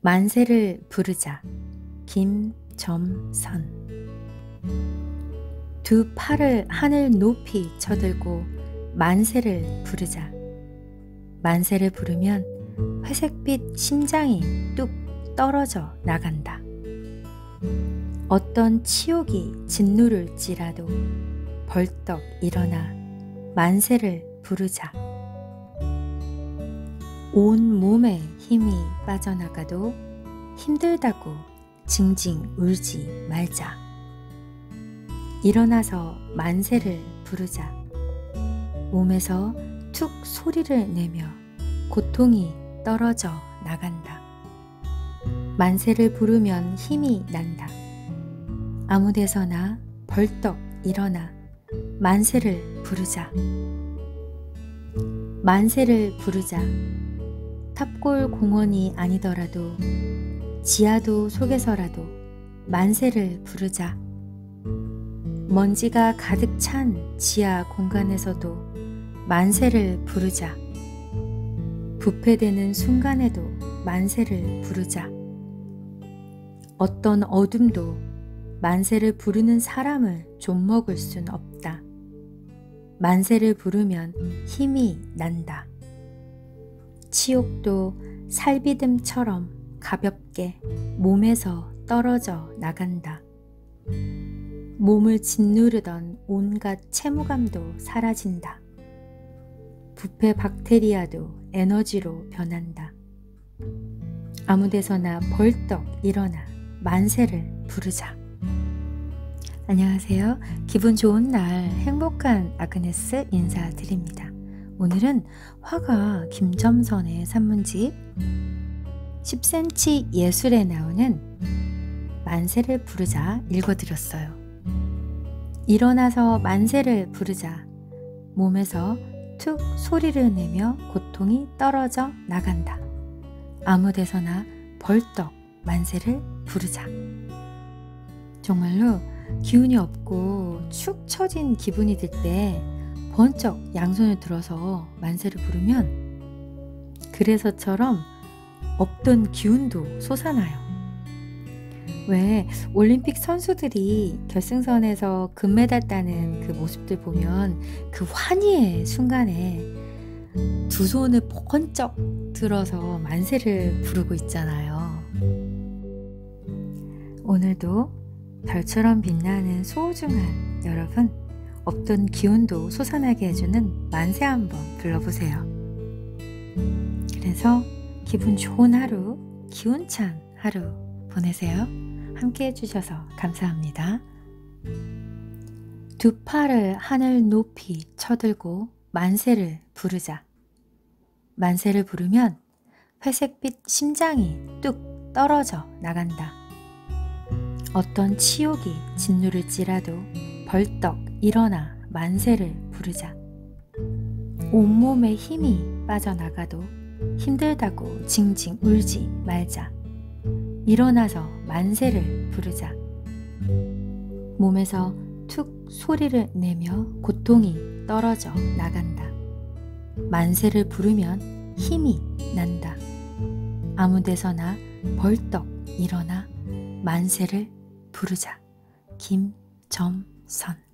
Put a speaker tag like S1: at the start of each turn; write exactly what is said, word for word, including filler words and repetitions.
S1: 만세를 부르자. 김점선. 두 팔을 하늘 높이 쳐들고 만세를 부르자. 만세를 부르면 회색빛 심장이 뚝 떨어져 나간다. 어떤 치욕이 짓누를지라도 벌떡 일어나 만세를 부르자. 온 몸에 힘이 빠져나가도 힘들다고 징징 울지 말자. 일어나서 만세를 부르자. 몸에서 툭 소리를 내며 고통이 떨어져 나간다. 만세를 부르면 힘이 난다. 아무 데서나 벌떡 일어나 만세를 부르자. 만세를 부르자. 탑골 공원이 아니더라도 지하도 속에서라도 만세를 부르자. 먼지가 가득 찬 지하 공간에서도 만세를 부르자. 부패되는 순간에도 만세를 부르자. 어떤 어둠도 만세를 부르는 사람을 좀먹을 순 없다. 만세를 부르면 힘이 난다. 치욕도 살비듬처럼 가볍게 몸에서 떨어져 나간다. 몸을 짓누르던 온갖 채무감도 사라진다. 부패 박테리아도 에너지로 변한다. 아무 데서나 벌떡 일어나 만세를 부르자. 안녕하세요. 기분 좋은 날 행복한 아그네스 인사드립니다. 오늘은 화가 김점선의 산문집 십 센티미터 예술에 나오는 만세를 부르자 읽어드렸어요. 일어나서 만세를 부르자. 몸에서 툭 소리를 내며 고통이 떨어져 나간다. 아무 데서나 벌떡 만세를 부르자. 정말로 기운이 없고 축 처진 기분이 들 때 번쩍 양손을 들어서 만세를 부르면 그래서처럼 없던 기운도 솟아나요. 왜 올림픽 선수들이 결승선에서 금메달 따는 그 모습들 보면 그 환희의 순간에 두 손을 번쩍 들어서 만세를 부르고 있잖아요. 오늘도 별처럼 빛나는 소중한 여러분, 없던 기운도 솟아나게 해주는 만세 한번 불러보세요. 그래서 기분 좋은 하루, 기운찬 하루 보내세요. 함께 해주셔서 감사합니다. 두 팔을 하늘 높이 쳐들고 만세를 부르자. 만세를 부르면 회색빛 심장이 뚝 떨어져 나간다. 어떤 치욕이 짓누를지라도 벌떡 일어나 만세를 부르자. 온몸에 힘이 빠져나가도 힘들다고 징징 울지 말자. 일어나서 만세를 부르자. 몸에서 툭 소리를 내며 고통이 떨어져 나간다. 만세를 부르면 힘이 난다. 아무 데서나 벌떡 일어나 만세를 부르자. 김점선.